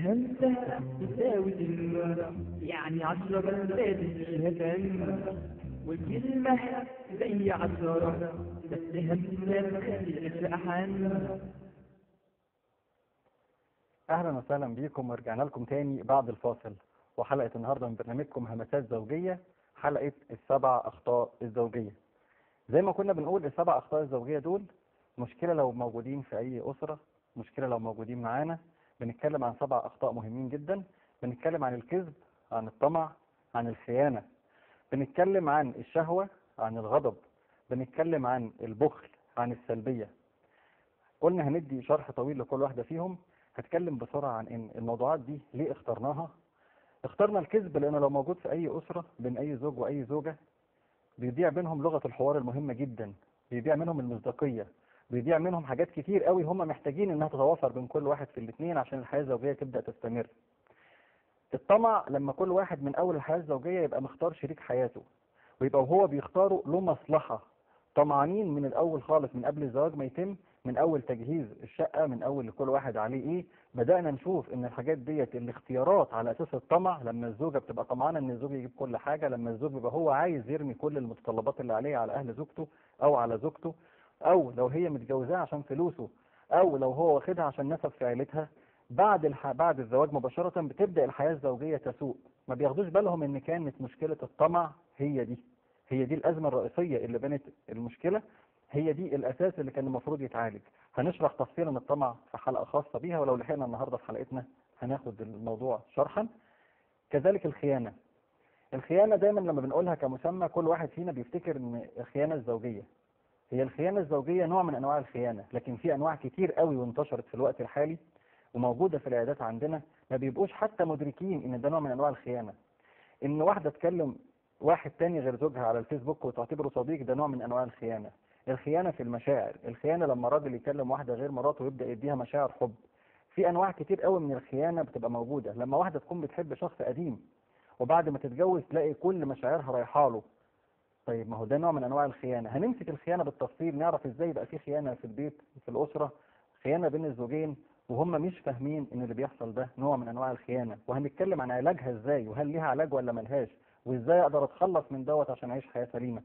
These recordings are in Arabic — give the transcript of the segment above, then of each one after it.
همسة تساوي كلمة، يعني 10 بلدات فيها كلمة، والكلمة زي 10 بس همسة تختلف أحيانا. اهلا وسهلا بيكم، ورجعنا لكم تاني بعد الفاصل، وحلقة النهاردة من برنامجكم همسات زوجية، حلقة السبع اخطاء الزوجية. زي ما كنا بنقول السبع اخطاء الزوجية دول مشكلة لو موجودين في اي اسرة، مشكلة لو موجودين معانا. بنتكلم عن 7 اخطاء مهمين جدا. بنتكلم عن الكذب، عن الطمع، عن الخيانة، بنتكلم عن الشهوة، عن الغضب، بنتكلم عن البخل، عن السلبية. قلنا هندي شرح طويل لكل واحدة فيهم. هتكلم بسرعة عن ان الموضوعات دي ليه اخترناها. اخترنا الكذب لانه لو موجود في اي اسرة بين اي زوج واي زوجة بيضيع بينهم لغة الحوار المهمة جدا، بيضيع منهم المصداقية، بيضيع منهم حاجات كتير قوي هم محتاجين انها تتوافر بين كل واحد في الاثنين عشان الحياة الزوجية تبدأ تستمر. الطمع لما كل واحد من اول الحياة الزوجية يبقى مختار شريك حياته، ويبقى وهو بيختاره له مصلحة. طمعانين من الاول خالص، من قبل الزواج ما يتم، من اول تجهيز الشقة، من اول لكل واحد عليه ايه. بدأنا نشوف ان الحاجات ديت الاختيارات على اساس الطمع. لما الزوجة بتبقى طمعانة ان الزوج يجيب كل حاجة، لما الزوج بيبقى هو عايز يرمي كل المتطلبات اللي عليه على اهل زوجته او على زوجته، او لو هي متجوزاه عشان فلوسه، او لو هو واخدها عشان نسب في عيلتها. بعد الزواج مباشرة بتبدأ الحياة الزوجية تسوء. ما بياخدوش بالهم ان كانت مشكلة الطمع هي دي الأزمة الرئيسية اللي بنت المشكلة، هي دي الأساس اللي كان المفروض يتعالج. هنشرح تفصيلا الطمع في حلقة خاصة بيها، ولو لحقنا النهاردة في حلقتنا هناخد الموضوع شرحا. كذلك الخيانة دايما لما بنقولها كمسمى كل واحد فينا بيفتكر ان الخيانة الزوجية. هي الخيانة الزوجية نوع من أنواع الخيانة، لكن في أنواع كتير قوي وانتشرت في الوقت الحالي وموجودة في العيادات عندنا، ما بيبقوش حتى مدركين ان ده نوع من أنواع الخيانة. ان واحدة تكلم واحد تاني غير زوجها على الفيسبوك وتعتبره صديق، ده نوع من انواع الخيانة. الخيانة في المشاعر، الخيانة لما راجل يكلم واحدة غير مراته ويبدأ يديها مشاعر حب. في انواع كتير قوي من الخيانة بتبقى موجودة. لما واحدة تكون بتحب شخص قديم وبعد ما تتجوز تلاقي كل مشاعرها رايحه له، طيب ما هو ده نوع من انواع الخيانة. هنمسك الخيانة بالتفصيل، نعرف ازاي يبقى في خيانة في البيت، في الأسرة، خيانة بين الزوجين وهم مش فاهمين ان اللي بيحصل ده نوع من انواع الخيانة. وهنتكلم عن علاجها ازاي، وهل ليها علاج ولا ملهاش، وازاي اقدر اتخلص من دوت عشان اعيش حياة سليمة.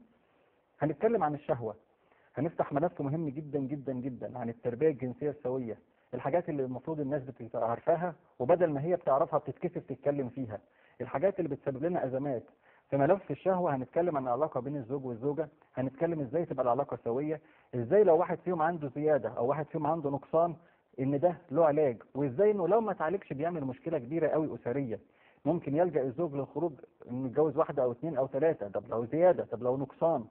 هنتكلم عن الشهوة، هنفتح ملف مهم جدا جدا جدا عن التربية الجنسية السوية، الحاجات اللي المفروض الناس بتبقى عارفاها وبدل ما هي بتعرفها بتتكسف تتكلم فيها، الحاجات اللي بتسبب لنا ازمات. في ملف الشهوة هنتكلم عن العلاقة بين الزوج والزوجة، هنتكلم ازاي تبقى العلاقة سوية، ازاي لو واحد فيهم عنده زيادة او واحد فيهم عنده نقصان ان ده له علاج، وازاي انه لو ما اتعالجش بيعمل مشكلة كبيرة قوي اسرية. ممكن يلجأ الزوج للخروج انه يتجوز واحدة او 2 او 3. طب لو زيادة، طب لو نقصان.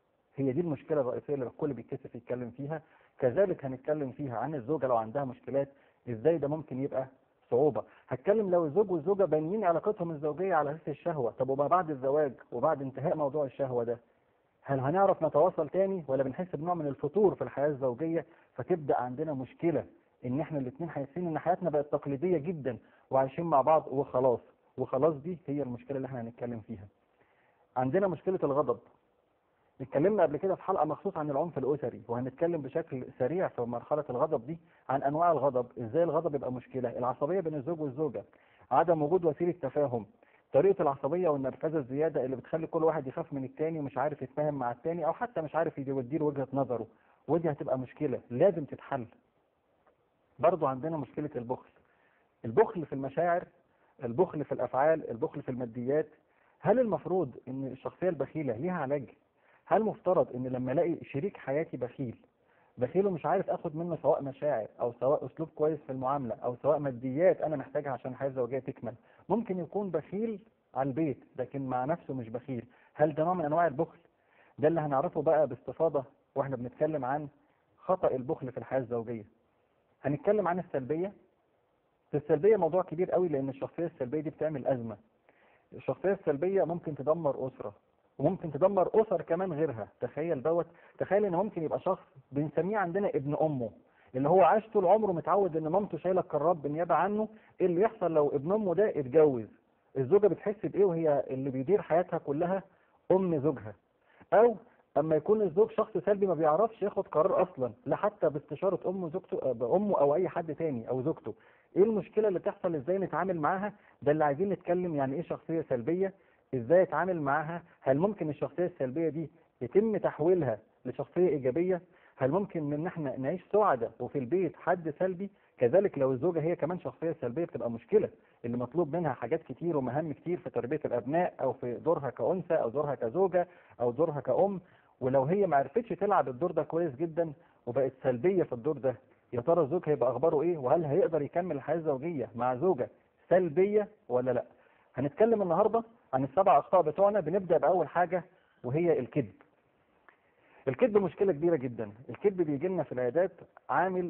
هي دي المشكلة الرئيسية اللي الكل بيتكسف يتكلم فيها. كذلك هنتكلم فيها عن الزوجة لو عندها مشكلات، ازاي ده ممكن يبقى صعوبة. هتكلم لو الزوج والزوجة بانيين علاقتهم الزوجية على اساس الشهوة، طب وما بعد الزواج وبعد انتهاء موضوع الشهوة ده، هل هنعرف نتواصل تاني ولا بنحس بنوع من الفتور في الحياة الزوجية؟ فتبدأ عندنا مشكلة ان احنا الاثنين حاسين ان حياتنا بقت تقليدية جدا وعايشين مع بعض وخلاص. وخلاص دي هي المشكلة اللي احنا هنتكلم فيها. عندنا مشكلة الغضب. اتكلمنا قبل كده في حلقة مخصوص عن العنف الأسري، وهنتكلم بشكل سريع في مرحلة الغضب دي عن أنواع الغضب، ازاي الغضب يبقى مشكلة، العصبية بين الزوج والزوجة، عدم وجود وسيلة تفاهم، طريقة العصبية والنرفزة الزيادة اللي بتخلي كل واحد يخاف من التاني ومش عارف يتفاهم مع التاني أو حتى مش عارف يدير وجهة نظره، ودي هتبقى مشكلة لازم تتحل. برضو عندنا مشكلة البخل في المشاعر، البخل في الأفعال، البخل في الماديات. هل المفروض ان الشخصية البخيلة ليها علاج؟ هل مفترض ان لما الاقي شريك حياتي بخيل ومش عارف اخد منه سواء مشاعر او سواء اسلوب كويس في المعاملة او سواء ماديات انا محتاجها عشان الحياة الزوجية تكمل، ممكن يكون بخيل على البيت لكن مع نفسه مش بخيل، هل ده نوع من انواع البخل؟ ده اللي هنعرفه بقى باستفاضة واحنا بنتكلم عن خطأ البخل في الحياة الزوجية. هنتكلم عن السلبية. السلبية موضوع كبير قوي لان الشخصية السلبية دي بتعمل ازمة. الشخصية السلبية ممكن تدمر أسرة وممكن تدمر أسر كمان غيرها. تخيل ان ممكن يبقى شخص بنسميه عندنا ابن أمه، اللي هو عاش طول عمره متعود ان مامته شايله الكراب بالنيابة عنه. ايه اللي يحصل لو ابن أمه ده اتجوز؟ الزوجة بتحس بإيه وهي اللي بيدير حياتها كلها أم زوجها؟ أو اما يكون الزوج شخص سلبي ما بيعرفش ياخد قرار اصلا، لا حتى باستشارة امه زوجته بامه او اي حد تاني او زوجته. ايه المشكلة اللي تحصل، ازاي نتعامل معاها، ده اللي عايزين نتكلم. يعني ايه شخصية سلبية، ازاي اتعامل معاها، هل ممكن الشخصية السلبية دي يتم تحويلها لشخصية ايجابية، هل ممكن ان احنا نعيش سعداء وفي البيت حد سلبي. كذلك لو الزوجة هي كمان شخصية سلبية بتبقى مشكلة، اللي مطلوب منها حاجات كتير ومهام كتير في تربية الابناء او في دورها كأنثى او دورها كزوجة او دورها كأم. ولو هي ما عرفتش تلعب الدور ده كويس جدا وبقت سلبية في الدور ده، يا ترى الزوج هيبقى اخباره ايه، وهل هيقدر يكمل الحياة الزوجية مع زوجة سلبية ولا لا. هنتكلم النهاردة عن السبع اخطاء بتوعنا. بنبدأ باول حاجة وهي الكذب. الكذب مشكلة كبيرة جدا. الكذب بيجي لنا في العيادات عامل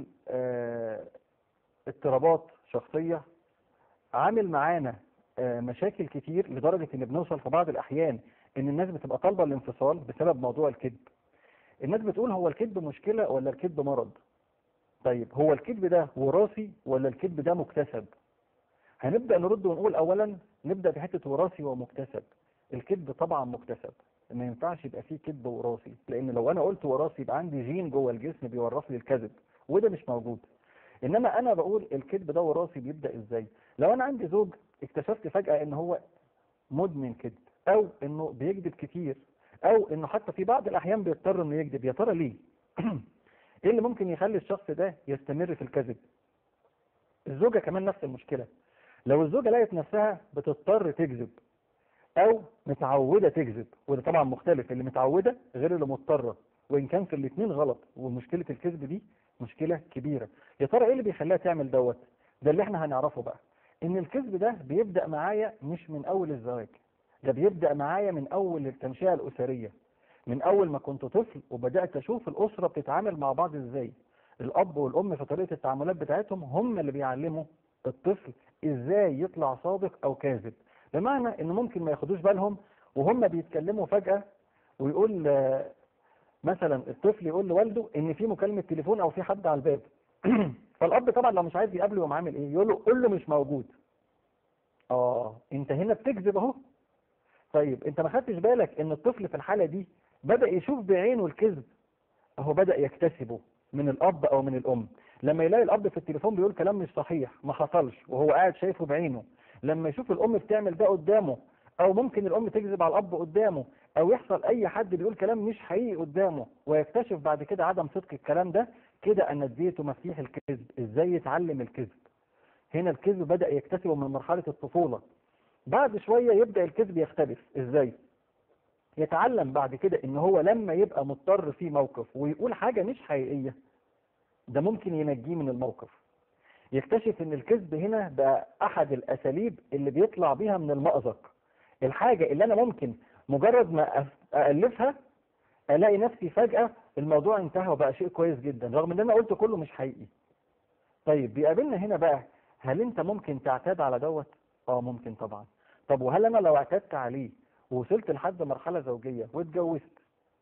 اضطرابات شخصية، عامل معانا مشاكل كتير، لدرجة ان بنوصل في بعض الاحيان ان الناس بتبقى طالبة الانفصال بسبب موضوع الكذب. الناس بتقول هو الكذب مشكلة ولا الكذب مرض؟ طيب هو الكذب ده وراثي ولا الكذب ده مكتسب؟ هنبدأ نرد ونقول اولا نبدأ في حتة وراثي ومكتسب. الكذب طبعا مكتسب، ما ينفعش يبقى فيه كذب وراثي، لان لو انا قلت وراثي يبقى عندي جين جوه الجسم بيورث لي الكذب، وده مش موجود. انما انا بقول الكذب ده وراثي. بيبدأ ازاي؟ لو انا عندي زوج اكتشفت فجأة ان هو مدمن كذب، او انه بيكذب كتير، او انه حتى في بعض الاحيان بيضطر انه يكذب، يا ترى ليه؟ ايه اللي ممكن يخلي الشخص ده يستمر في الكذب؟ الزوجة كمان نفس المشكلة. لو الزوجة لقت نفسها بتضطر تكذب او متعودة تكذب، وده طبعا مختلف، اللي متعودة غير اللي مضطرة، وان كان في الاثنين غلط، ومشكلة الكذب دي مشكلة كبيرة. يا ترى ايه اللي بيخليها تعمل دوت؟ ده اللي احنا هنعرفه بقى. ان الكذب ده بيبدأ معايا مش من اول الزواج، ده بيبدأ معايا من اول التنشئة الاسرية، من اول ما كنت طفل وبدأت اشوف الاسرة بتتعامل مع بعض ازاي. الاب والام في طريقة التعاملات بتاعتهم هم اللي بيعلموا الطفل ازاي يطلع صادق او كاذب. بمعنى ان ممكن ما ياخدوش بالهم وهم بيتكلموا فجأة ويقول مثلا الطفل يقول لوالده ان في مكالمة تليفون او في حد على الباب. فالاب طبعا لو مش عايز يقابله يقوم عامل ايه؟ يقول له قول له مش موجود. انت هنا بتكذب اهو. طيب انت ما خدتش بالك ان الطفل في الحالة دي بدأ يشوف بعينه الكذب، اهو بدأ يكتسبه من الاب او من الام. لما يلاقي الاب في التليفون بيقول كلام مش صحيح ما حصلش وهو قاعد شايفه بعينه، لما يشوف الام بتعمل ده قدامه، او ممكن الام تكذب على الاب قدامه، او يحصل اي حد بيقول كلام مش حقيقي قدامه ويكتشف بعد كده عدم صدق الكلام ده، كده انا اديته مفاتيح الكذب. ازاي يتعلم الكذب؟ هنا الكذب بدأ يكتسبه من مرحلة الطفولة. بعد شوية يبدأ الكذب يختلف. ازاي؟ يتعلم بعد كده ان هو لما يبقى مضطر في موقف ويقول حاجة مش حقيقية، ده ممكن ينجيه من الموقف. يكتشف ان الكذب هنا بقى احد الاساليب اللي بيطلع بيها من المأزق. الحاجة اللي انا ممكن مجرد ما أألفها الاقي نفسي فجأة الموضوع انتهى وبقى شيء كويس جدا رغم ان انا قلت كله مش حقيقي. طيب بيقابلنا هنا بقى، هل انت ممكن تعتاد على دوت؟ ممكن طبعا. طب وهل انا لو اعتدت عليه ووصلت لحد مرحلة زوجية واتجوزت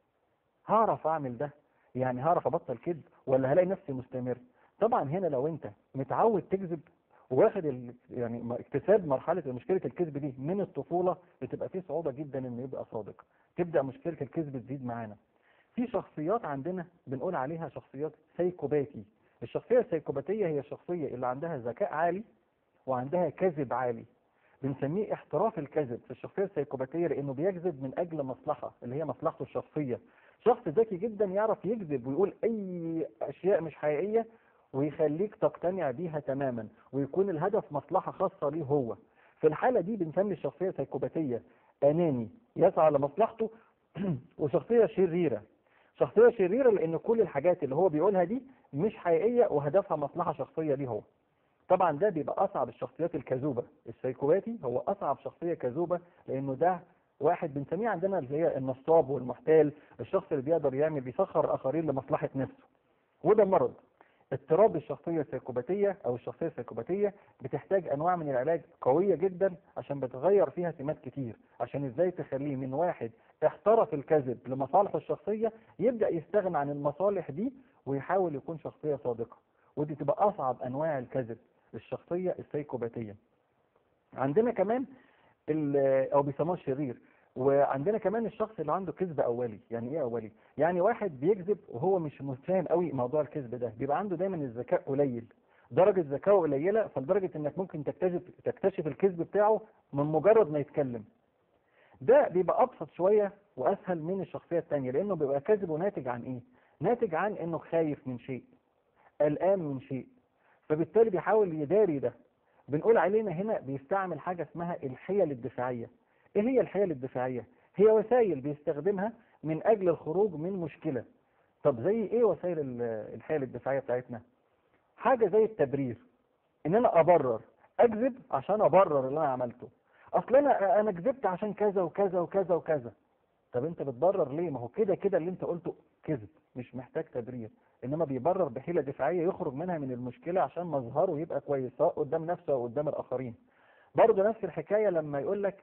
هعرف اعمل ده؟ يعني هعرف ابطل كذب ولا هلاقي نفسي مستمر؟ طبعا هنا لو انت متعود تكذب واخد يعني اكتساب مرحلة مشكلة الكذب دي من الطفولة، بتبقى فيه صعوبة جدا انه يبقى صادق، تبدأ مشكلة الكذب تزيد معانا. في شخصيات عندنا بنقول عليها شخصيات سيكوباتي. الشخصية السيكوباتية هي الشخصية اللي عندها ذكاء عالي وعندها كذب عالي. بنسميه احتراف الكذب في الشخصية السيكوباتية، لانه بيكذب من اجل مصلحة اللي هي مصلحته الشخصية. شخص ذكي جدا يعرف يكذب ويقول اي اشياء مش حقيقية ويخليك تقتنع بيها تماما، ويكون الهدف مصلحة خاصة ليه هو. في الحالة دي بنسمي الشخصية السيكوباتية اناني يسعى لمصلحته. وشخصية شريرة. شخصية شريرة لان كل الحاجات اللي هو بيقولها دي مش حقيقية وهدفها مصلحة شخصية ليه هو. طبعا ده بيبقى اصعب الشخصيات الكذوبة. السيكوباتي هو اصعب شخصية كذوبة، لانه ده واحد بنسميه عندنا اللي هي النصاب والمحتال، الشخص اللي بيقدر بيسخر الاخرين لمصلحة نفسه، وده مرض. اضطراب الشخصية السيكوباتية او الشخصية السيكوباتية بتحتاج انواع من العلاج قوية جدا عشان بتغير فيها سمات كتير، عشان ازاي تخليه من واحد احترف الكذب لمصالحه الشخصية يبدأ يستغنى عن المصالح دي ويحاول يكون شخصية صادقة. ودي تبقى اصعب انواع الكذب، الشخصية السيكوباتية. عندنا كمان او بيسموه الشرير. وعندنا كمان الشخص اللي عنده كذب اولي. يعني ايه اولي؟ يعني واحد بيكذب وهو مش فاهم قوي موضوع الكذب ده، بيبقى عنده دايما الذكاء قليل، درجة ذكائه قليلة، فلدرجة انك ممكن تكتشف الكذب بتاعه من مجرد ما يتكلم. ده بيبقى ابسط شوية واسهل من الشخصية التانية، لانه بيبقى كذبه ناتج عن ايه؟ ناتج عن انه خايف من شيء، قلقان من شيء، فبالتالي بيحاول يداري ده. بنقول علينا هنا بيستعمل حاجة اسمها الحيل الدفاعية. ايه هي الحيل الدفاعية؟ هي وسائل بيستخدمها من اجل الخروج من مشكلة. طب زي ايه وسائل الحيل الدفاعية بتاعتنا؟ حاجة زي التبرير، ان انا ابرر، اكذب عشان ابرر اللي انا عملته. اصل انا كذبت عشان كذا وكذا وكذا وكذا. طب انت بتبرر ليه؟ ما هو كده كده اللي انت قلته كذب، مش محتاج تبرير. انما بيبرر بحيلة دفاعية يخرج منها من المشكلة عشان مظهره يبقى كويس، سواء قدام نفسه او قدام الاخرين. برضه نفس الحكاية لما يقول لك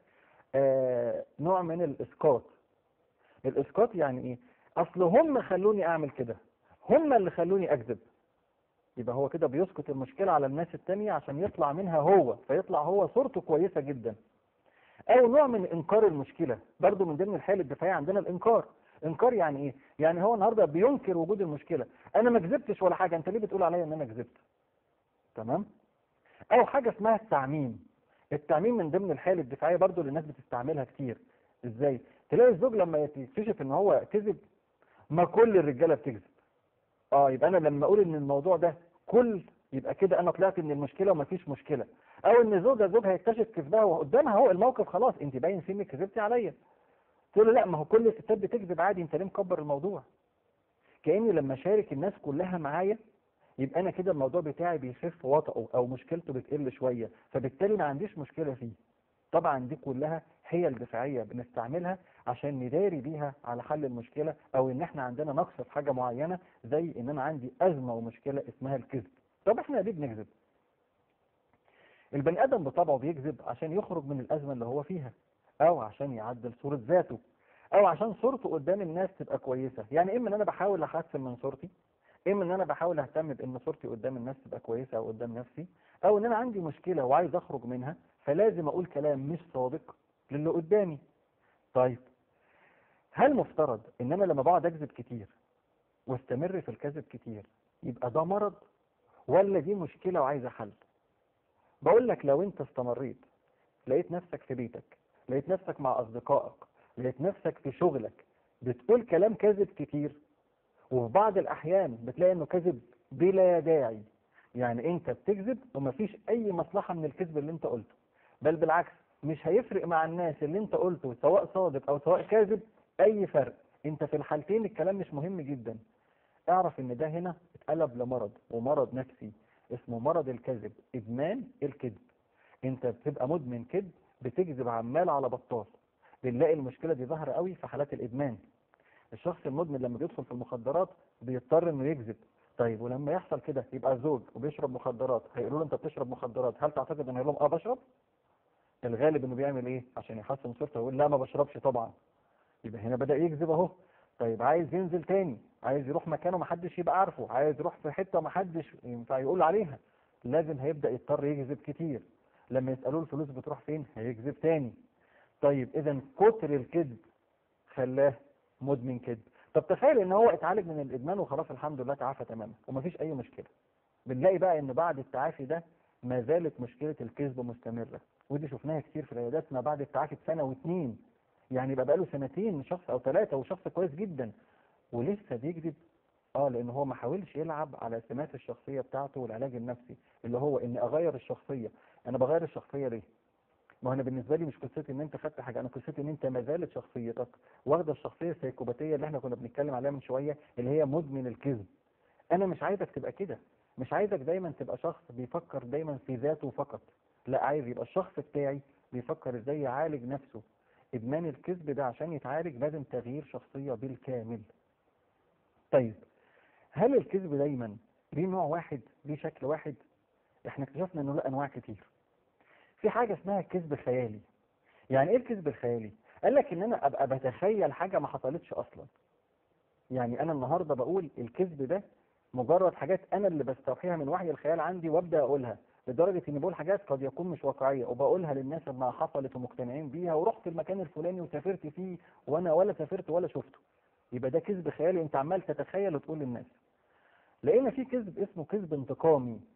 نوع من الاسقاط. الاسقاط يعني ايه؟ اصل هم خلوني اعمل كده، هم اللي خلوني اكذب. يبقى هو كده بيسقط المشكلة على الناس التانية عشان يطلع منها هو، فيطلع هو صورته كويسة جدا. او نوع من انكار المشكلة، برضو من ضمن الحالة الدفاعية عندنا الانكار. انكار يعني ايه؟ يعني هو النهاردة بينكر وجود المشكلة. انا ما كذبتش ولا حاجة، انت ليه بتقول عليا ان انا كذبت؟ تمام. او حاجة اسمها التعميم. التعميم من ضمن الحالة الدفاعية برضو اللي الناس بتستعملها كتير. ازاي؟ تلاقي الزوج لما يكتشف ان هو كذب، ما كل الرجالة بتكذب. يبقى انا لما اقول ان الموضوع ده يبقى كده انا طلعت من المشكلة ومفيش مشكلة. او ان زوجها يكتشف كذبها وقدامها هو الموقف خلاص، انت باين سنك كذبتي عليا. تقول له لا، ما هو كل الستات بتكذب عادي، انت ليه مكبر الموضوع؟ كأني لما شارك الناس كلها معايا يبقى انا كده الموضوع بتاعي بيخف وطئه او مشكلته بتقل شوية، فبالتالي ما عنديش مشكلة فيه. طبعا دي كلها حيل دفاعية بنستعملها عشان نداري بيها على حل المشكلة، او ان احنا عندنا نقص في حاجة معينة، زي ان انا عندي ازمة ومشكلة اسمها الكذب. طب احنا ليه بنكذب؟ البني ادم بطبعه بيكذب عشان يخرج من الازمة اللي هو فيها، او عشان يعدل صورة ذاته، او عشان صورته قدام الناس تبقى كويسة. يعني اما ان انا بحاول احسن من صورتي، اما ان انا بحاول اهتم بان صورتي قدام الناس تبقى كويسة او قدام نفسي، او ان انا عندي مشكلة وعايز اخرج منها، فلازم اقول كلام مش صادق للي قدامي. طيب، هل مفترض ان انا لما بقعد اكذب كتير واستمر في الكذب كتير يبقى ده مرض، ولا دي مشكلة وعايزة حل؟ بقول لك لو انت استمريت، لقيت نفسك في بيتك، لقيت نفسك مع اصدقائك، لقيت نفسك في شغلك بتقول كلام كذب كتير، وفي بعض الاحيان بتلاقي انه كذب بلا داعي، يعني انت بتكذب ومفيش اي مصلحة من الكذب اللي انت قلته، بل بالعكس مش هيفرق مع الناس اللي انت قلته سواء صادق او سواء كاذب اي فرق، انت في الحالتين الكلام مش مهم جدا. اعرف ان ده هنا اتقلب لمرض، ومرض نفسي اسمه مرض الكذب، ادمان الكذب. انت بتبقى مدمن كذب، بتكذب عمال على بطال. بنلاقي المشكلة دي ظاهرة قوي في حالات الادمان. الشخص المدمن لما بيدخل في المخدرات بيضطر انه يكذب. طيب ولما يحصل كده يبقى زوج وبيشرب مخدرات، هيقولوا له انت بتشرب مخدرات، هل تعتقد انه هيقول لهم بشرب؟ الغالب انه بيعمل ايه عشان يحسن صورته؟ يقول لا ما بشربش طبعا. يبقى هنا بدأ يكذب اهو. طيب عايز ينزل تاني، عايز يروح مكانه محدش يبقى عارفه، عايز يروح في حتة محدش ينفع يقول عليها، لازم هيبدأ يضطر يكذب كتير. لما يسألوه الفلوس بتروح فين، هيكذب تاني. طيب اذا كتر الكذب خلاه مدمن كذب. طب تخيل ان هو اتعالج من الادمان وخلاص الحمد لله تعافى تماما ومفيش اي مشكلة. بنلاقي بقى ان بعد التعافي ده ما زالت مشكلة الكذب مستمرة، ودي شفناها كتير في العيادات. ما بعد التعافي بسنة واتنين، يعني يبقى بقاله سنتين شخص او ثلاثة وشخص كويس جدا ولسه بيكذب. لان هو ما حاولش يلعب على سمات الشخصية بتاعته والعلاج النفسي، اللي هو ان اغير الشخصية. انا بغير الشخصية ليه؟ ما انا بالنسبة لي مش قصتي ان انت خدت حاجة، انا قصتي ان انت ما زالت شخصيتك واخده الشخصية السيكوباتية اللي احنا كنا بنتكلم عليها من شوية، اللي هي مدمن الكذب. انا مش عايزك تبقى كده، مش عايزك دايما تبقى شخص بيفكر دايما في ذاته فقط، لا، عايز يبقى الشخص بتاعي بيفكر ازاي يعالج نفسه. ادمان الكذب ده عشان يتعالج لازم تغيير شخصية بالكامل. طيب، هل الكذب دايما ليه نوع واحد، ليه شكل واحد؟ احنا اكتشفنا انه له انواع كتير. في حاجة اسمها كذب خيالي. يعني ايه الكذب الخيالي؟ قال لك ان انا ابقى بتخيل حاجة ما حصلتش اصلا. يعني انا النهاردة بقول الكذب ده مجرد حاجات انا اللي بستوحيها من وحي الخيال عندي وابدا اقولها، لدرجة اني بقول حاجات قد يكون مش واقعية وبقولها للناس انها حصلت ومقتنعين بيها، ورحت المكان الفلاني وسافرت فيه وانا ولا سافرت ولا شفته. يبقى ده كذب خيالي، انت عمال تتخيل وتقول للناس. لقينا في كذب اسمه كذب انتقامي.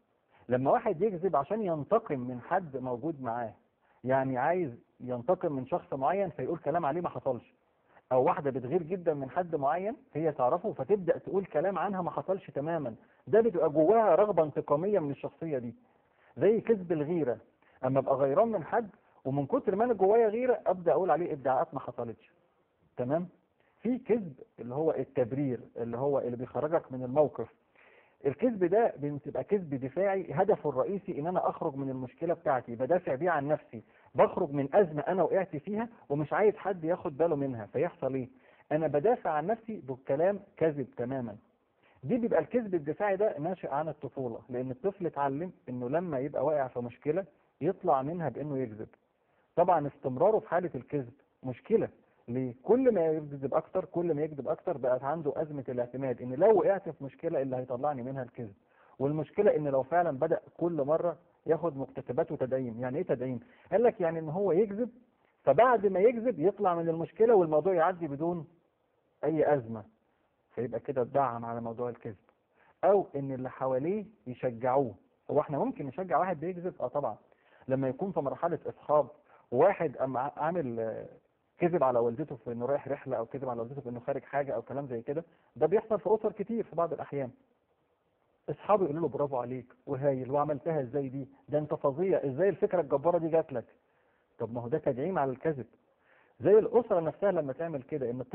لما واحد يكذب عشان ينتقم من حد موجود معاه، يعني عايز ينتقم من شخص معين فيقول كلام عليه ما حصلش، او واحدة بتغير جدا من حد معين هي تعرفه فتبدأ تقول كلام عنها ما حصلش تماما، ده بتبقى جواها رغبة انتقامية من الشخصية دي. زي كذب الغيرة، اما ابقى غيران من حد ومن كتر ما انا جوايا غيرة ابدأ اقول عليه ادعاءات ما حصلتش. تمام. في كذب اللي هو التبرير، اللي هو اللي بيخرجك من الموقف. الكذب ده بتبقى كذب دفاعي، هدفه الرئيسي ان انا اخرج من المشكلة بتاعتي، بدافع بيه عن نفسي، بخرج من ازمة انا وقعت فيها ومش عايز حد ياخد باله منها، فيحصل ايه؟ انا بدافع عن نفسي بكلام كذب تماما. دي بيبقى الكذب الدفاعي ده ناشئ عن الطفولة، لان الطفل اتعلم انه لما يبقى واقع في مشكلة يطلع منها بانه يكذب. طبعا استمراره في حالة الكذب مشكلة، ليه؟ كل ما يكذب اكتر، كل ما يكذب اكتر بقت عنده ازمة الاعتماد، ان لو وقعت في مشكلة اللي هيطلعني منها الكذب. والمشكلة ان لو فعلا بدأ كل مرة ياخد مكتسبات وتدعيم. يعني ايه تدعيم؟ قال لك يعني ان هو يكذب، فبعد ما يكذب يطلع من المشكلة والموضوع يعدي بدون اي ازمة، فيبقى كده اتدعم على موضوع الكذب. او ان اللي حواليه يشجعوه. هو احنا ممكن نشجع واحد بيكذب؟ اه طبعا. لما يكون في مرحلة اصحاب وواحد عامل كذب على والدته في انه رايح رحلة، او كذب على والدته في انه خارج حاجة او كلام زي كده، ده بيحصل في اسر كتير في بعض الاحيان. اصحابه يقولوا له برافو عليك وهايل وعملتها ازاي دي، ده انت فظيع، ازاي الفكرة الجبارة دي جات لك. طب ما هو ده تدعيم على الكذب. زي الاسرة نفسها لما تعمل كده، ان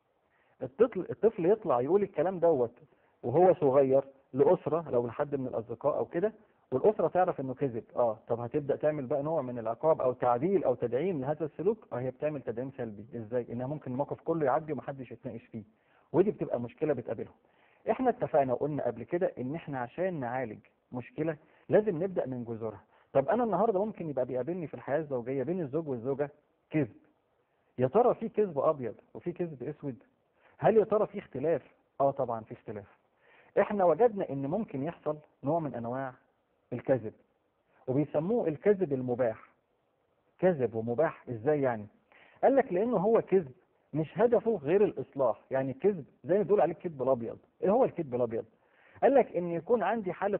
الطفل يطلع يقول الكلام دوت وهو صغير لأسرة، لو لحد من الأصدقاء أو كده، والأسرة تعرف إنه كذب. طب هتبدأ تعمل بقى نوع من العقاب أو تعديل أو تدعيم لهذا السلوك. هي بتعمل تدعيم سلبي. إزاي؟ إنها ممكن الموقف كله يعدي ومحدش يتناقش فيه، ودي بتبقى مشكلة بتقابلهم. إحنا اتفقنا وقلنا قبل كده إن إحنا عشان نعالج مشكلة لازم نبدأ من جذورها. طب أنا النهاردة ممكن يبقى بيقابلني في الحياة الزوجية بين الزوج والزوجة كذب. يا ترى في كذب أبيض وفي كذب أسود؟ هل يا ترى في اختلاف؟ طبعا في اختلاف. احنا وجدنا ان ممكن يحصل نوع من انواع الكذب وبيسموه الكذب المباح. كذب ومباح ازاي يعني؟ قال لك لانه هو كذب مش هدفه غير الاصلاح. يعني كذب زي ما بيقول عليه الكذب الابيض. ايه هو الكذب الابيض؟ قال لك ان يكون عندي حالة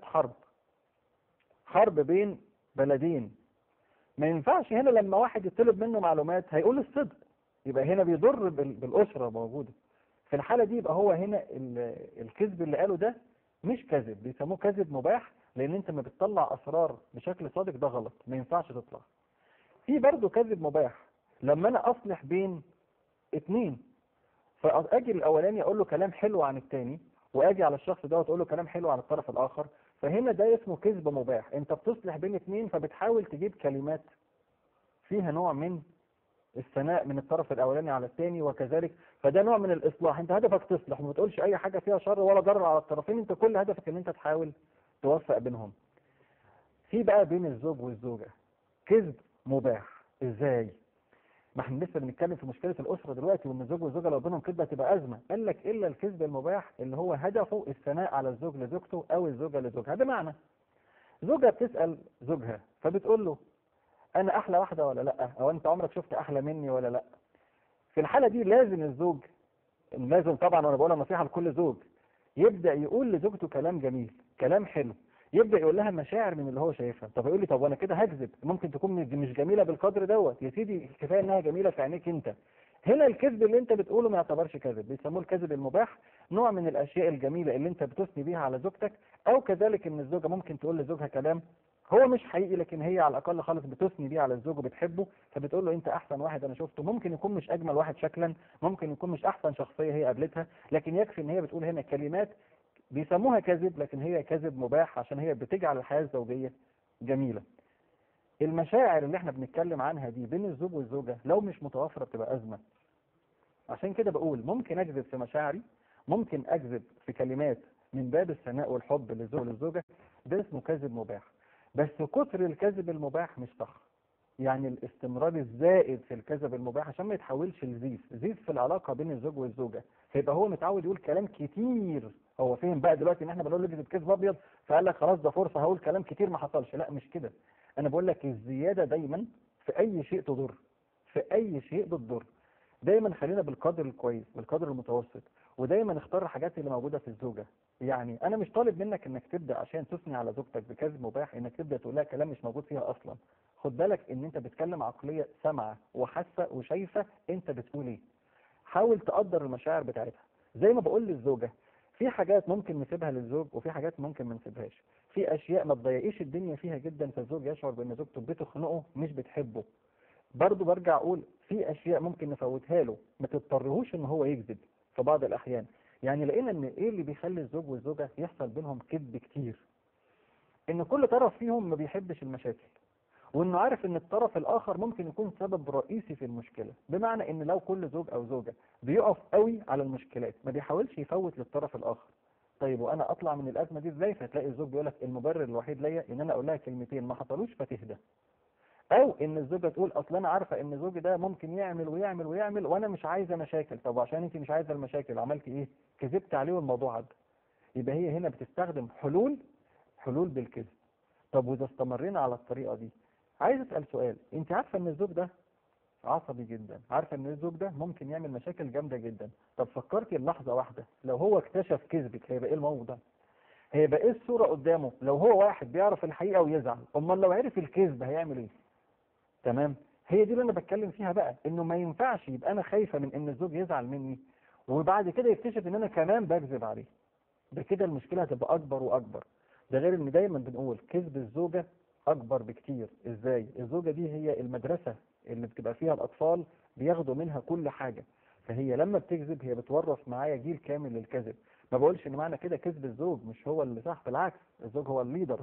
حرب بين بلدين، ما ينفعش هنا لما واحد يطلب منه معلومات هيقول الصدق، يبقى هنا بيضر بالاسرة موجودة. في الحالة دي يبقى هو هنا الكذب اللي قاله ده مش كذب، بيسموه كذب مباح، لان انت ما بتطلع اسرار بشكل صادق، ده غلط، ما ينفعش تطلع. في برضه كذب مباح لما انا اصلح بين اتنين، فاجي الاولاني اقول له كلام حلو عن التاني، واجي على الشخص ده اقول له كلام حلو عن الطرف الاخر، فهنا ده اسمه كذب مباح. انت بتصلح بين اتنين فبتحاول تجيب كلمات فيها نوع من الثناء من الطرف الاولاني على الثاني وكذلك، فده نوع من الاصلاح. انت هدفك تصلح وما تقولش اي حاجه فيها شر ولا ضرر على الطرفين، انت كل هدفك ان انت تحاول توفق بينهم. في بقى بين الزوج والزوجه كذب مباح ازاي؟ ما احنا لسه بنتكلم في مشكله الاسره دلوقتي، وان الزوج والزوجه لو بينهم كذبه تبقى ازمه. قال لك الا الكذب المباح اللي هو هدفه الثناء على الزوج لزوجته او الزوجه لزوجها. بمعنى زوجه بتسال زوجها فبتقول له انا احلى واحده ولا لا، او انت عمرك شفت احلى مني ولا لا. في الحالة دي لازم الزوج، لازم طبعا، وانا بقولها نصيحة لكل زوج، يبدأ يقول لزوجته كلام جميل، كلام حلو، يبدأ يقول لها مشاعر من اللي هو شايفها. طب يقول لي طب وانا كده هكذب، ممكن تكون مش جميلة بالقدر دوت. يا سيدي كفاية انها جميلة في عينيك انت. هنا الكذب اللي انت بتقوله ما يعتبرش كذب، بيسموه الكذب المباح، نوع من الاشياء الجميلة اللي انت بتثني بيها على زوجتك. او كذلك ان الزوجة ممكن تقول لزوجها كلام هو مش حقيقي، لكن هي على الاقل خالص بتثني بيه على الزوج وبتحبه، فبتقول له انت احسن واحد انا شفته. ممكن يكون مش اجمل واحد شكلا، ممكن يكون مش احسن شخصية هي قابلتها، لكن يكفي ان هي بتقول هنا كلمات بيسموها كذب، لكن هي كذب مباح عشان هي بتجعل الحياة الزوجية جميلة. المشاعر اللي احنا بنتكلم عنها دي بين الزوج والزوجة لو مش متوافرة بتبقى أزمة. عشان كده بقول ممكن أكذب في مشاعري، ممكن أكذب في كلمات من باب الثناء والحب للزوج وللزوجة، ده اسمه كذب مباح. بس كتر الكذب المباح مش صح، يعني الاستمرار الزائد في الكذب المباح عشان ما يتحولش زيف في العلاقة بين الزوج والزوجة، فيبقى هو متعود يقول كلام كتير. هو فهم بقى دلوقتي ان احنا بنقول له كذب ابيض، فقال لك خلاص ده فرصة هقول كلام كتير ما حصلش. لا مش كده، انا بقول لك الزيادة دايما في اي شيء تضر، في اي شيء بتضر. دايما خلينا بالقدر الكويس، بالقدر المتوسط. ودايما اختار الحاجات اللي موجودة في الزوجة. يعني انا مش طالب منك انك تبدأ عشان تثني على زوجتك بكذب مباح انك تبدأ تقول لها كلام مش موجود فيها اصلا. خد بالك ان انت بتتكلم عقلية سامعة وحاسة وشايفة انت بتقول ايه. حاول تقدر المشاعر بتاعتها. زي ما بقول للزوجة، في حاجات ممكن نسيبها للزوج وفي حاجات ممكن ما نسيبهاش. في اشياء ما تضايقيش الدنيا فيها جدا فالزوج يشعر بان زوجته بتخنقه مش بتحبه. برضو برجع اقول في اشياء ممكن نفوتها له، ما تضطرهوش ان هو يكذب في بعض الاحيان. يعني لقينا ان ايه اللي بيخلي الزوج والزوجة يحصل بينهم كذب كتير؟ ان كل طرف فيهم ما بيحبش المشاكل، وانه عارف ان الطرف الاخر ممكن يكون سبب رئيسي في المشكلة. بمعنى ان لو كل زوج او زوجة بيقف قوي على المشكلات ما بيحاولش يفوت للطرف الاخر. طيب وانا اطلع من الازمة دي ازاي؟ فتلاقي الزوج بيقولك المبرر الوحيد ليا ان انا اقول لها كلمتين ما حصلوش فتهدى. او ان الزوجة تقول اصل انا عارفة ان زوجي ده ممكن يعمل ويعمل ويعمل وانا مش عايزة مشاكل. طب عشان انت مش عايزة المشاكل عملتي ايه؟ كذبت عليه والموضوع عدى. يبقى هي هنا بتستخدم حلول بالكذب. طب واذا استمرينا على الطريقة دي، عايز اسأل سؤال. انت عارفة ان الزوج ده عصبي جدا، عارفة ان الزوج ده ممكن يعمل مشاكل جامدة جدا. طب فكرتي اللحظة واحدة لو هو اكتشف كذبك هيبقى ايه الموضوع؟ هيبقى ايه الصورة قدامه؟ لو هو واحد بيعرف الحقيقة ويزعل، امال لو عرف الكذب هيعمل ايه؟ تمام. هي دي اللي انا بتكلم فيها بقى، انه ما ينفعش يبقى انا خايفة من ان الزوج يزعل مني وبعد كده يكتشف ان انا كمان بكذب عليه. ده كده المشكلة هتبقى اكبر واكبر. ده غير ان دايما بنقول كذب الزوجة اكبر بكتير. ازاي؟ الزوجة دي هي المدرسة اللي بتبقى فيها الاطفال بياخدوا منها كل حاجة. فهي لما بتكذب هي بتورث معايا جيل كامل للكذب. ما بقولش ان معنى كده كذب الزوج مش هو اللي صح، بالعكس. الزوج هو الليدر،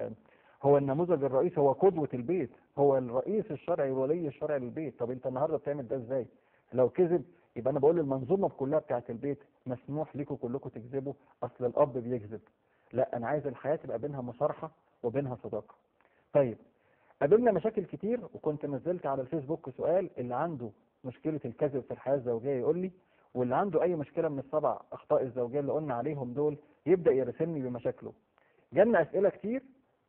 هو النموذج الرئيسي، هو قدوة البيت، هو الرئيس الشرعي والولي الشرعي للبيت. طب انت النهارده بتعمل ده ازاي؟ لو كذب يبقى انا بقول المنظومة كلها بتاعت البيت مسموح لكم كلكم تكذبوا، اصل الاب بيكذب. لا، انا عايز الحياة تبقى بينها مصارحة وبينها صداقة. طيب، قابلنا مشاكل كتير وكنت نزلت على الفيسبوك سؤال: اللي عنده مشكلة الكذب في الحياة الزوجية يقول لي، واللي عنده اي مشكلة من السبع اخطاء الزوجية اللي قلنا عليهم دول يبدأ يرسلني بمشاكله. جالنا اسئلة كتير،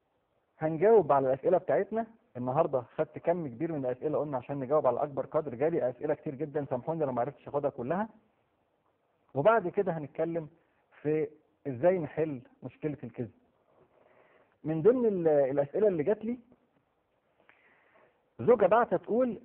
هنجاوب على الاسئلة بتاعتنا النهاردة. خدت كم كبير من الاسئلة، قلنا عشان نجاوب على اكبر قدر. جالي اسئلة كتير جدا، سامحوني لو ما عرفتش اخدها كلها. وبعد كده هنتكلم في ازاي نحل مشكلة الكذب. من ضمن الاسئلة اللي جات لي، زوجة بعت تقول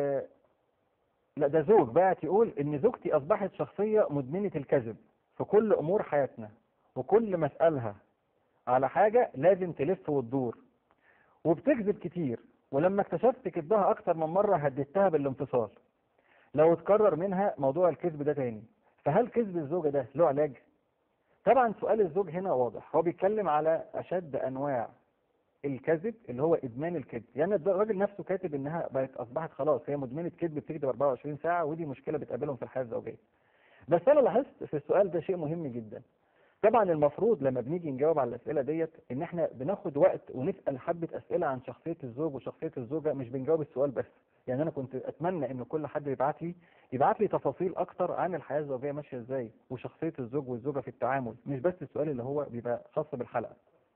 لا، ده زوج بعت يقول ان زوجتي اصبحت شخصية مدمنة الكذب في كل امور حياتنا، وكل ما اسألها على حاجة لازم تلف وتدور، وبتكذب كتير، ولما اكتشفت كذبها اكتر من مرة هددتها بالانفصال لو اتكرر منها موضوع الكذب ده تاني. فهل كذب الزوجة ده له علاج؟ طبعا سؤال الزوج هنا واضح، هو بيتكلم على اشد انواع الكذب اللي هو ادمان الكذب. يعني الراجل نفسه كاتب انها بقت اصبحت خلاص هي مدمنة كذب، بتكذب 24 ساعة، ودي مشكلة بتقابلهم في الحياة الزوجية. بس انا لاحظت في السؤال ده شيء مهم جدا. طبعا المفروض لما بنيجي نجاوب على الاسئله ديت ان احنا بناخد وقت ونسال حبه اسئله عن شخصيه الزوج وشخصيه الزوجه، مش بنجاوب السؤال بس. يعني انا كنت اتمنى ان كل حد يبعت لي تفاصيل اكتر عن الحياه الزوجيه ماشيه ازاي وشخصيه الزوج والزوجه في التعامل، مش بس السؤال اللي هو بيبقى خاص بالحلقه.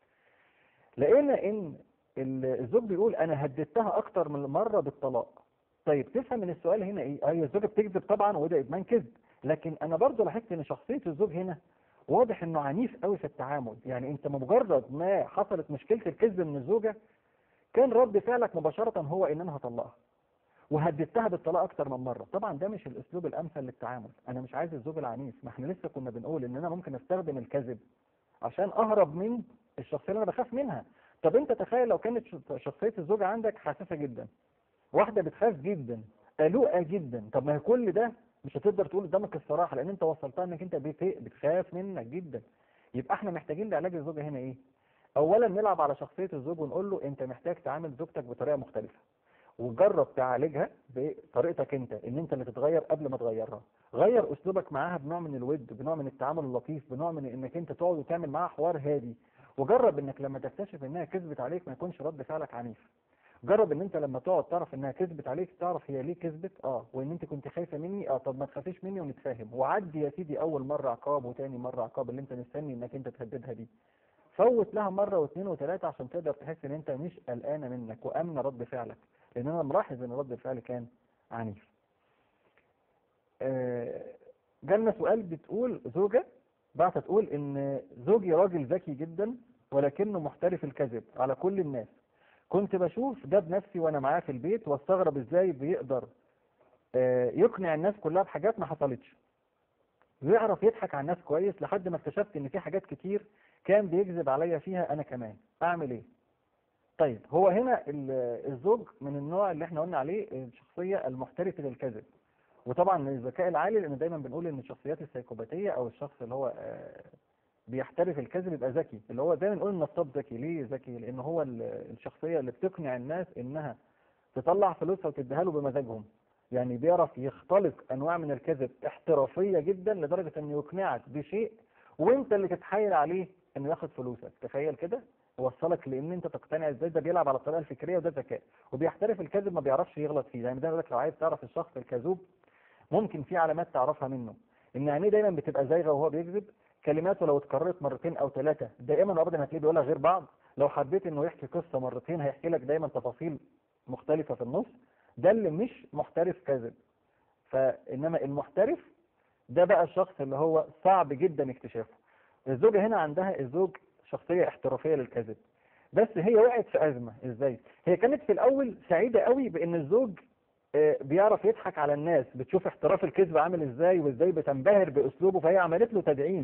لقينا ان الزوج بيقول انا هددتها اكتر من مره بالطلاق. طيب تفهم من السؤال هنا ايه؟ هي الزوجه بتكذب طبعا وده ادمان كذب، لكن انا برضو لاحظت ان شخصيه الزوج هنا واضح انه عنيف قوي في التعامل. يعني انت مجرد ما حصلت مشكلة الكذب من الزوجة كان رد فعلك مباشرة هو ان انا هطلقها، وهددتها بالطلاق اكتر من مرة. طبعا ده مش الاسلوب الامثل للتعامل. انا مش عايز الزوج العنيف. ما احنا لسه كنا بنقول ان انا ممكن استخدم الكذب عشان اهرب من الشخصية اللي انا بخاف منها. طب انت تخيل لو كانت شخصية الزوجة عندك حساسة جدا، واحدة بتخاف جدا، قلوقة جدا، طب ما هي كل ده مش هتقدر تقول قدامك الصراحة لان انت وصلتها انك انت بتخاف منك جدا. يبقى احنا محتاجين لعلاج الزوجة هنا ايه؟ اولا نلعب على شخصية الزوج ونقول له انت محتاج تعامل زوجتك بطريقة مختلفة، وجرب تعالجها بطريقتك انت، ان انت اللي تتغير قبل ما تغيرها. غير اسلوبك معاها بنوع من الود، بنوع من التعامل اللطيف، بنوع من انك انت تقعد وتعمل معاها حوار هادي. وجرب انك لما تكتشف انها كذبت عليك ما يكونش رد فعلك عنيف. جرب ان انت لما تقعد تعرف انها كذبت عليك تعرف هي ليه كذبت، وان انت كنت خايفه مني، طب ما تخافيش مني ونتفاهم. وعدي يا سيدي اول مره عقاب وتاني مره عقاب اللي انت مستني انك انت تهددها دي. فوت لها مره واثنين وثلاثه عشان تقدر تحس ان انت مش قلقانه منك وامنه رد فعلك، لان انا ملاحظ ان رد الفعل كان عنيف. جالنا سؤال بتقول زوجة بعت تقول ان زوجي راجل ذكي جدا ولكنه محترف الكذب على كل الناس. كنت بشوف ده بنفسي وانا معاه في البيت واستغرب ازاي بيقدر يقنع الناس كلها بحاجات ما حصلتش، ويعرف يضحك على الناس كويس، لحد ما اكتشفت ان في حاجات كتير كان بيكذب عليا فيها انا كمان. اعمل ايه؟ طيب هو هنا الزوج من النوع اللي احنا قلنا عليه الشخصية المحترفة للكذب، وطبعا الذكاء العالي، لان دايما بنقول ان الشخصيات السيكوباتية او الشخص اللي هو بيحترف الكذب يبقى ذكي، اللي هو دايما نقول النصاب ذكي. ليه ذكي؟ لان هو الشخصية اللي بتقنع الناس انها تطلع فلوسها وتديها له بمزاجهم. يعني بيعرف يختلق انواع من الكذب احترافية جدا لدرجة انه يقنعك بشيء وانت اللي تتحايل عليه انه ياخد فلوسك. تخيل كده، وصلك لان انت تقتنع ازاي. ده بيلعب على الطريقه الفكريه وده ذكاء. وبيحترف الكذب، ما بيعرفش يغلط فيه. يعني ده لك لو عايز تعرف الشخص الكذوب ممكن في علامات تعرفها منه، ان عينيه دايما بتبقى زايغه وهو بيكذب، كلماته لو اتكررت مرتين او ثلاثه دائما وابدا هتلاقيه بيقولها غير بعض، لو حبيت انه يحكي قصه مرتين هيحكي لك دايما تفاصيل مختلفه في النص. ده اللي مش محترف كذب. فانما المحترف ده بقى الشخص اللي هو صعب جدا اكتشافه. الزوجه هنا عندها الزوج شخصيه احترافيه للكذب، بس هي وقعت في ازمه. ازاي؟ هي كانت في الاول سعيده قوي بان الزوج بيعرف يضحك على الناس، بتشوف احتراف الكذب عامل ازاي وازاي بتنبهر باسلوبه، فهي عملت له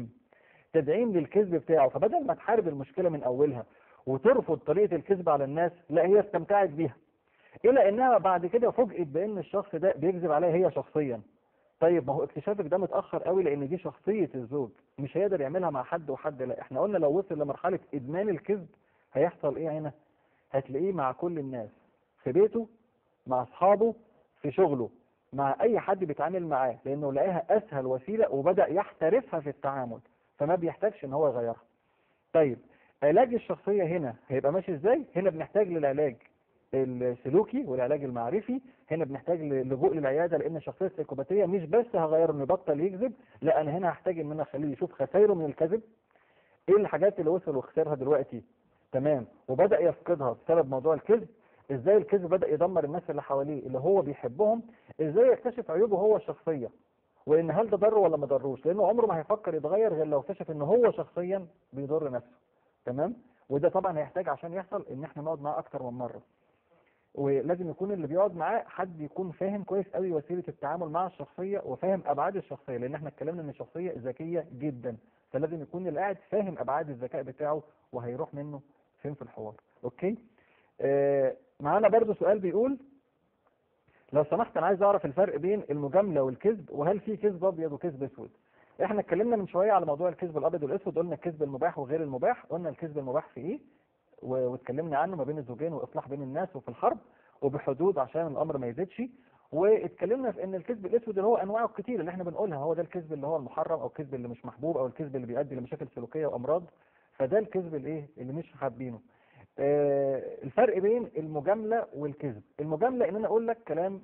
تدعيم للكذب بتاعه. فبدل ما تحارب المشكله من اولها وترفض طريقه الكذب على الناس، لا هي استمتعت بيها، الى انها بعد كده فوجئت بان الشخص ده بيكذب عليها هي شخصيا. طيب ما هو اكتشافك ده متاخر قوي، لان دي شخصيه الزوج مش هيقدر يعملها مع حد وحد لا. احنا قلنا لو وصل لمرحله ادمان الكذب هيحصل ايه هنا؟ هتلاقيه مع كل الناس، في بيته، مع اصحابه، في شغله، مع اي حد بيتعامل معاه، لانه لقاها اسهل وسيله وبدا يحترفها في التعامل، فما بيحتاجش ان هو يغيرها. طيب علاج الشخصيه هنا هيبقى ماشي ازاي؟ هنا بنحتاج للعلاج السلوكي والعلاج المعرفي. هنا بنحتاج للجوء للعياده، لان الشخصيه السيكوباتيه مش بس هغيره انه يبطل يكذب، لا انا هنا هحتاج ان انا اخليه يشوف خسائره من الكذب، ايه الحاجات اللي وصل وخسرها دلوقتي، تمام، وبدا يفقدها بسبب موضوع الكذب، ازاي الكذب بدا يدمر الناس اللي حواليه اللي هو بيحبهم، ازاي يكتشف عيوبه هو الشخصيه، وان هل ده ضره ولا ما ضروش، لانه عمره ما هيفكر يتغير غير لو اكتشف ان هو شخصيا بيضر نفسه. تمام. وده طبعا هيحتاج عشان يحصل ان احنا نقعد معاه اكتر من مره، ولازم يكون اللي بيقعد معاه حد يكون فاهم كويس قوي وسيله التعامل مع الشخصيه وفاهم ابعاد الشخصيه، لان احنا اتكلمنا ان الشخصيه ذكيه جدا، فلازم يكون اللي قاعد فاهم ابعاد الذكاء بتاعه وهيروح منه فين في الحوار. اوكي. معانا برضو سؤال بيقول لو سمحت انا عايز اعرف الفرق بين المجامله والكذب، وهل في كذب ابيض وكذب اسود؟ احنا اتكلمنا من شويه على موضوع الكذب الابيض والاسود، قلنا الكذب المباح وغير المباح، قلنا الكذب المباح في ايه واتكلمنا عنه ما بين الزوجين واصلاح بين الناس وفي الحرب وبحدود عشان الامر ما يزيدش، واتكلمنا في ان الكذب الاسود اللي هو انواعه كتير اللي احنا بنقولها، هو ده الكذب اللي هو المحرم او الكذب اللي مش محبوب او الكذب اللي بيؤدي لمشاكل سلوكيه وامراض، فده الكذب الايه اللي مش حابينه. الفرق بين المجامله والكذب، المجامله ان انا اقول لك كلام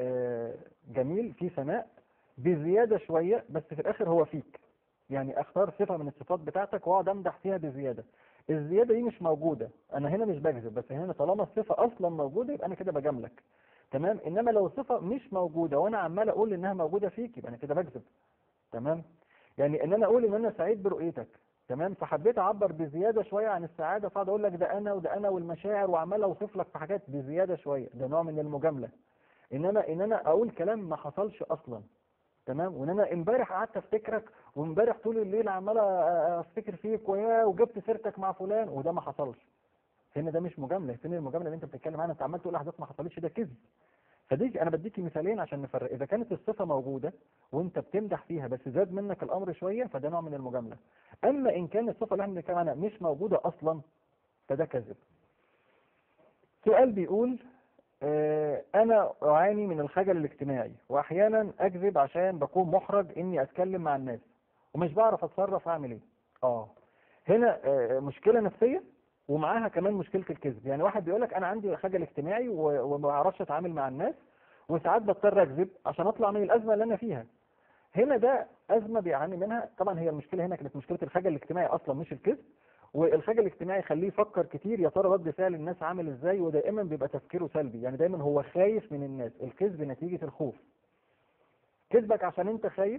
جميل فيه ثناء بزياده شويه، بس في الاخر هو فيك، يعني اختار صفه من الصفات بتاعتك واقعد امدح فيها بزياده، الزياده دي مش موجوده، انا هنا مش بكذب، بس هنا طالما الصفه اصلا موجوده يبقى انا كده بجاملك. تمام. انما لو الصفه مش موجوده وانا عمال اقول انها موجوده فيك يبقى انا كده بكذب. تمام. يعني ان انا اقول ان انا سعيد برؤيتك، تمام، فحبيت اعبر بزياده شويه عن السعاده، فاقعد اقول لك ده انا وده انا والمشاعر وعمال اوصف لك في حاجات بزياده شويه، ده نوع من المجامله. انما ان انا اقول كلام ما حصلش اصلا، تمام، وان انا امبارح قعدت افتكرك وامبارح طول الليل عمال افتكر فيك وجبت سيرتك مع فلان وده ما حصلش، هنا ده مش مجامله. فين المجامله اللي انت بتتكلم عنها؟ انت عمال تقول احداث ما حصلتش، ده كذب. فدي انا بديكي مثالين عشان نفرق. اذا كانت الصفه موجوده وانت بتمدح فيها بس زاد منك الامر شويه فده نوع من المجامله. اما ان كان الصفه اللي احنا بنتكلم عنها مش موجوده اصلا فده كذب. سؤال بيقول انا اعاني من الخجل الاجتماعي واحيانا اكذب عشان بكون محرج اني اتكلم مع الناس ومش بعرف اتصرف، اعمل ايه؟ هنا مشكله نفسيه ومعاها كمان مشكله الكذب. يعني واحد بيقول لك انا عندي خجل اجتماعي وما بعرفش اتعامل مع الناس وساعات بضطر اكذب عشان اطلع من الازمه اللي انا فيها. هنا ده ازمه بيعاني منها. طبعا هي المشكله هنا كانت مشكله الخجل الاجتماعي اصلا مش الكذب، والخجل الاجتماعي يخليه يفكر كتير يا ترى رد فعل الناس عامل ازاي، ودائما بيبقى تفكيره سلبي، يعني دايما هو خايف من الناس. الكذب نتيجه الخوف، كذبك عشان انت خايف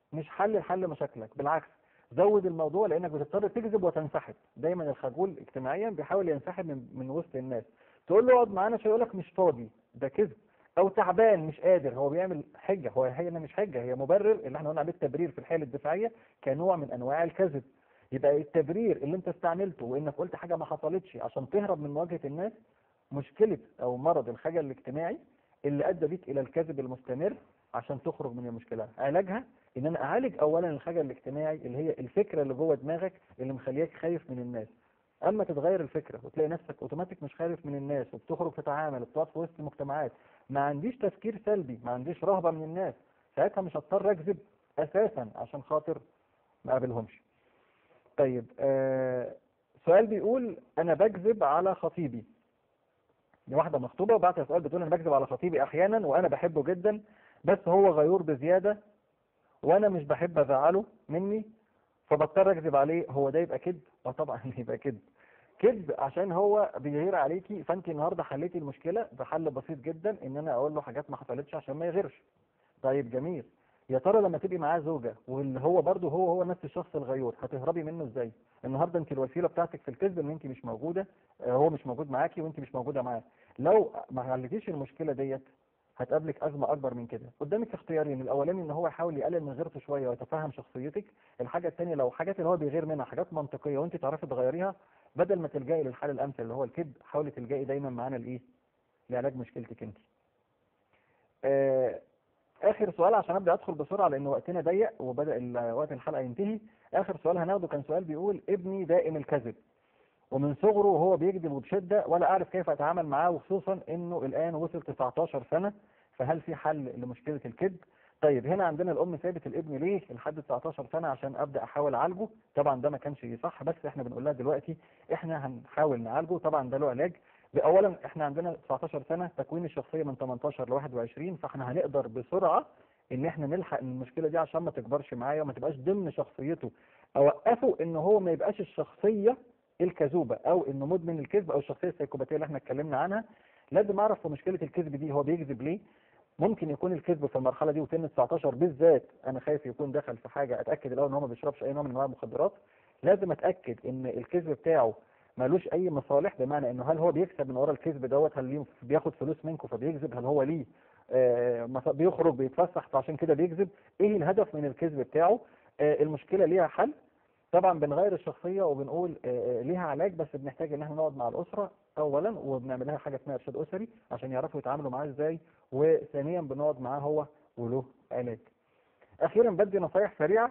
مش حل لحل مشاكلك، بالعكس زود الموضوع، لانك بتضطر تكذب وتنسحب. دايما الخجول اجتماعيا بيحاول ينسحب من وسط الناس. تقول له اقعد معانا شويه يقول لك مش فاضي، ده كذب. او تعبان مش قادر، هو بيعمل حجه، هي مش حجه، هي مبرر، اللي احنا قلنا عليه التبرير في الحاله الدفاعيه كنوع من انواع الكذب. يبقى التبرير اللي انت استعملته وانك قلت حاجه ما حصلتش عشان تهرب من مواجهه الناس، مشكله او مرض الخجل الاجتماعي اللي ادى بيك الى الكذب المستمر عشان تخرج من المشكله. علاجها ان انا اعالج اولا الخجل الاجتماعي، اللي هي الفكره اللي جوه دماغك اللي مخلياك خايف من الناس. اما تتغير الفكره وتلاقي نفسك اوتوماتيك مش خايف من الناس، وبتخرج تتعامل وبتقعد في وسط المجتمعات، ما عنديش تفكير سلبي، ما عنديش رهبه من الناس، ساعتها مش هضطر اكذب اساسا عشان خاطر ما اقابلهمش. طيب سؤال بيقول انا بكذب على خطيبي. دي واحده مخطوبه وبعتها سؤال بتقول انا بكذب على خطيبي احيانا وانا بحبه جدا، بس هو غيور بزياده وانا مش بحب ازعله مني، فبضطر اكذب عليه. هو ده يبقى كذب؟ طبعا يبقى كذب. كذب عشان هو بيغير عليكي، فانت النهارده حليتي المشكله بحل بسيط جدا، ان انا اقول له حاجات ما حصلتش عشان ما يغيرش. طيب جميل. يا ترى لما تبقي معاه زوجه واللي هو برضه هو نفس الشخص الغيور، هتهربي منه ازاي؟ النهارده انت الوسيله بتاعتك في الكذب ان انت مش موجوده، هو مش موجود معاكي وانت مش موجوده معاه. لو ما حلتيش المشكله ديت هتقابلك ازمه اكبر من كده. قدامك اختيارين، الاولاني ان هو يحاول يقلل من غيرته شويه ويتفهم شخصيتك. الحاجه الثانيه لو حاجات اللي هو بيغير منها حاجات منطقيه وانت تعرفي تغيريها، بدل ما تلجئي للحل الامثل اللي هو الكذب، حاولي تلجئي دايما معانا لايه؟ لعلاج مشكلتك انت. اخر سؤال عشان ابدا ادخل بسرعه لان وقتنا ضيق وبدا وقت الحلقه ينتهي. اخر سؤال هناخده كان سؤال بيقول ابني دائم الكذب، ومن صغره وهو بيكذب وبشده ولا اعرف كيف اتعامل معاه، وخصوصا انه الان وصل 19 سنه، فهل في حل لمشكله الكذب؟ طيب هنا عندنا الام سابت الابن ليه لحد 19 سنه عشان ابدا احاول اعالجه. طبعا ده ما كانش صح، بس احنا بنقول لها دلوقتي احنا هنحاول نعالجه. طبعا ده له علاج. اولا احنا عندنا 19 سنه تكوين الشخصيه من 18 ل 21، فاحنا هنقدر بسرعه ان احنا نلحق المشكله دي عشان ما تكبرش معايا وما تبقاش ضمن شخصيته. اوقفه ان هو ما يبقاش الشخصيه الكذوبه او انه مدمن الكذب او الشخصيه السيكوباتيه اللي احنا اتكلمنا عنها. لازم اعرف في مشكله الكذب دي هو بيكذب ليه. ممكن يكون الكذب في المرحله دي وسن 19 بالذات انا خايف يكون دخل في حاجه، اتاكد الاول ان هو ما بيشربش اي نوع من انواع المخدرات. لازم اتاكد ان الكذب بتاعه مالوش اي مصالح، بمعنى انه هل هو بيكسب من ورا الكذب دوت، هل ليه بياخد فلوس منكم فبيكذب، هل هو ليه بيخرج بيتفسح فعشان كده بيكذب، ايه الهدف من الكذب بتاعه. المشكله ليها حل. طبعا بنغير الشخصيه وبنقول ليها علاج، بس بنحتاج ان احنا نقعد مع الاسره اولا وبنعمل لها حاجه اسمها ارشاد اسري عشان يعرفوا يتعاملوا معاه ازاي، وثانيا بنقعد معاه هو وله علاج. اخيرا بدي نصايح سريعه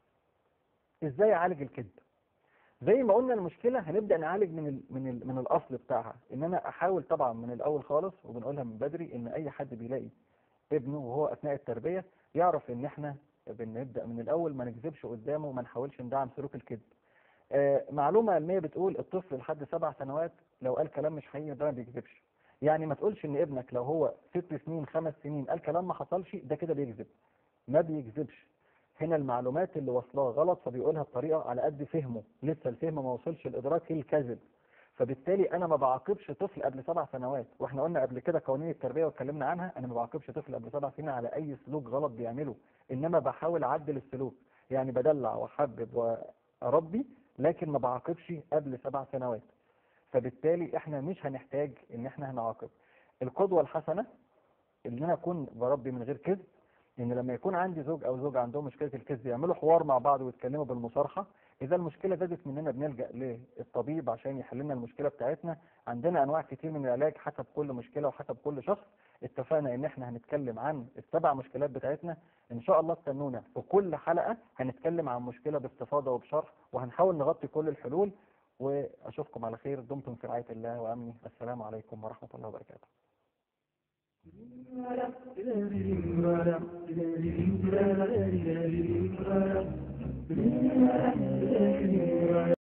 ازاي اعالج الكذب. زي ما قلنا المشكله هنبدا نعالج من الاصل بتاعها، ان انا احاول طبعا من الاول خالص وبنقولها من بدري ان اي حد بيلاقي ابنه وهو اثناء التربيه يعرف ان احنا بنبدا من الاول ما نكذبش قدامه وما نحاولش ندعم سلوك الكذب. معلومه علميه بتقول الطفل لحد 7 سنوات لو قال كلام مش حقيقي ده ما بيكذبش. يعني ما تقولش ان ابنك لو هو 6 سنين 5 سنين قال كلام ما حصلش ده كده بيكذب، ما بيكذبش. هنا المعلومات اللي واصلاه غلط فبيقولها بطريقه على قد فهمه، لسه الفهم ما وصلش لادراك الكذب. فبالتالي انا ما بعاقبش طفل قبل 7 سنوات، واحنا قلنا قبل كده قوانين التربيه واتكلمنا عنها، انا ما بعاقبش طفل قبل 7 سنين على اي سلوك غلط بيعمله، انما بحاول اعدل السلوك، يعني بدلع واحبب واربي، لكن ما بعاقبش قبل 7 سنوات. فبالتالي احنا مش هنحتاج ان احنا هنعاقب. القدوه الحسنه ان انا اكون بربي من غير كذب، ان لما يكون عندي زوج او زوجه عندهم مشكله الكذب يعملوا حوار مع بعض ويتكلموا بالمصارحه. اذا المشكله زادت مننا بنلجا للطبيب عشان يحل لنا المشكله بتاعتنا. عندنا انواع كتير من العلاج حسب كل مشكله وحسب كل شخص. اتفقنا ان احنا هنتكلم عن ال7 مشكلات بتاعتنا. ان شاء الله استنونا في كل حلقه هنتكلم عن مشكله باستفاضه وبشرح، وهنحاول نغطي كل الحلول. واشوفكم على خير، دمتم في رعايه الله وامنه. السلام عليكم ورحمه الله وبركاته.